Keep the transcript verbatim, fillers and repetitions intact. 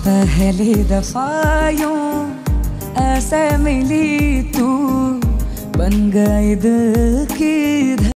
पहली दफा यूं ऐसे मिली तू, बन गई दिल की